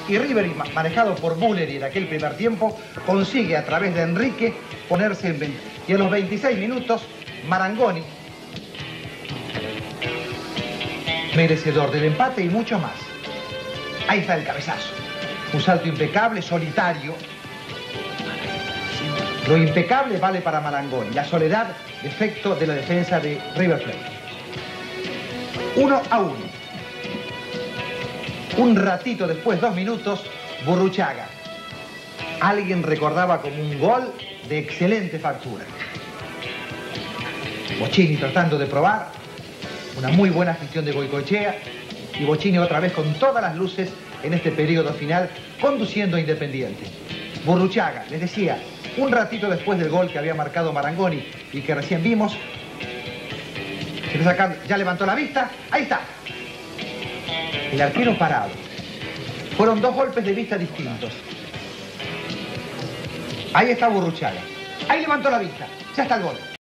Y River, manejado por Bulleri en aquel primer tiempo, consigue a través de Enrique ponerse en ventaja. Y a los 26 minutos, Marangoni, merecedor del empate y mucho más. Ahí está el cabezazo. Un salto impecable, solitario. Lo impecable vale para Marangoni. La soledad, defecto de la defensa de River Plate. 1-1. Un ratito después, 2 minutos, Burruchaga. Alguien recordaba como un gol de excelente factura. Bocchini tratando de probar. Una muy buena gestión de Goicoechea. Y Bocchini otra vez con todas las luces en este periodo final, conduciendo a Independiente. Burruchaga, les decía, un ratito después del gol que había marcado Marangoni y que recién vimos, ya levantó la vista, ahí está. El arquero parado. Fueron 2 golpes de vista distintos. Ahí está Burruchaga. Ahí levantó la vista. Ya está el gol.